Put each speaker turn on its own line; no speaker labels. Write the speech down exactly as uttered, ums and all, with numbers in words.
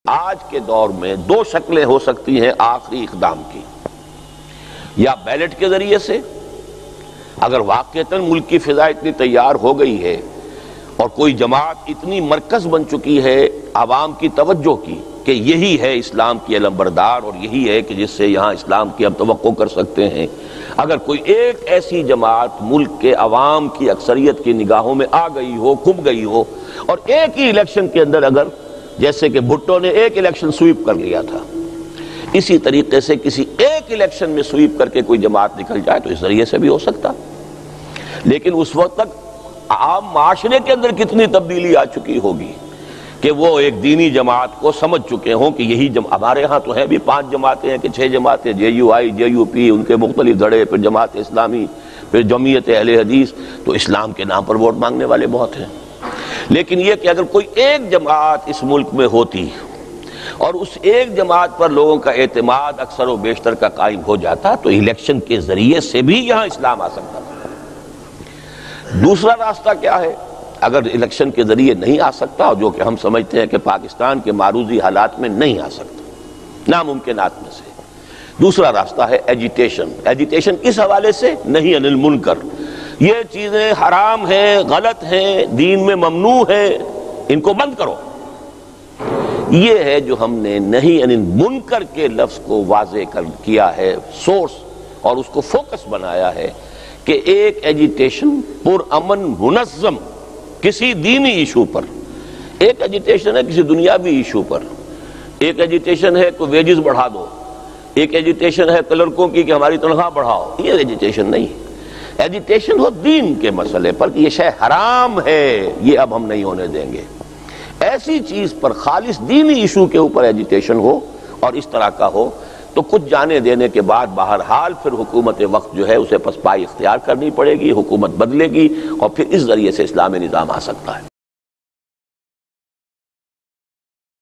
آج کے دور میں دو شکلیں ہو سکتی ہیں آخری اقدام کی، یا بیلٹ کے ذریعے سے، اگر واقعتاً ملک کی فضا اتنی تیار ہو گئی ہے اور کوئی جماعت اتنی مرکز بن چکی ہے عوام کی توجہ کی کہ یہی ہے اسلام کی علمبردار اور یہی ہے کہ جس سے یہاں اسلام کی ہم توقع کر سکتے ہیں، اگر کوئی ایک ایسی جماعت ملک کے عوام کی اکثریت کی نگاہوں میں آ گئی ہو، کھب گئی ہو، اور ایک ہی الیکشن کے اندر، اگر جیسے کہ بھٹو نے ایک الیکشن سویپ کر لیا تھا، اسی طریقے سے کسی ایک الیکشن میں سویپ کر کے کوئی جماعت نکل جائے تو اس ذریعے سے بھی ہو سکتا، لیکن اس وقت تک عام معاشرے کے اندر کتنی تبدیلی آ چکی ہوگی کہ وہ ایک دینی جماعت کو سمجھ چکے ہوں کہ یہی جم... ہمارے ہاں تو ہیں بھی پانچ جماعتیں ہیں کہ چھ جماعتیں، جے you I, J U P, ان کے مختلف دھڑے، پھر جماعت اسلامی، پھر جمعیت اہل حدیث، تو اسلام کے نام پر ووٹ مانگنے والے بہت ہیں۔ لیکن یہ کہ اگر کوئی ایک جماعت اس ملک میں ہوتی اور اس ایک جماعت پر لوگوں کا اعتماد اکثر و بیشتر کا قائم ہو جاتا تو الیکشن کے ذریعے سے بھی یہاں اسلام آ سکتا تھا۔ دوسرا راستہ کیا ہے؟ اگر الیکشن کے ذریعے نہیں آ سکتا، جو کہ ہم سمجھتے ہیں کہ پاکستان کے معروضی حالات میں نہیں آ سکتا، ناممکنات میں سے دوسرا راستہ ہے ایجیٹیشن۔ ایجیٹیشن کس حوالے سے؟ نہی عن المنکر، یہ چیزیں حرام ہیں، غلط ہیں، دین میں ممنوع ہیں، ان کو بند کرو۔ یہ ہے جو ہم نے نہی عن المنکر کے لفظ کو واضح کر کیا ہے، سورس، اور اس کو فوکس بنایا ہے کہ ایک ایجیٹیشن پر امن منظم کسی دینی ایشو پر، ایک ایجیٹیشن ہے کسی دنیاوی ایشو پر، ایک ایجیٹیشن ہے کہ ویجز بڑھا دو، ایک ایجیٹیشن ہے کلرکوں کی کہ ہماری تنخواہ بڑھاؤ، یہ ایجیٹیشن نہیں۔ ایجیٹیشن ہو دین کے مسئلے پر کہ یہ شے حرام ہے، یہ اب ہم نہیں ہونے دیں گے، ایسی چیز پر خالص دینی ایشو کے اوپر ایجیٹیشن ہو اور اس طرح کا ہو تو کچھ جانے دینے کے بعد بہرحال پھر حکومت وقت جو ہے اسے پسپائی اختیار کرنی پڑے گی، حکومت بدلے گی، اور پھر اس ذریعے سے اسلامی نظام آ سکتا ہے۔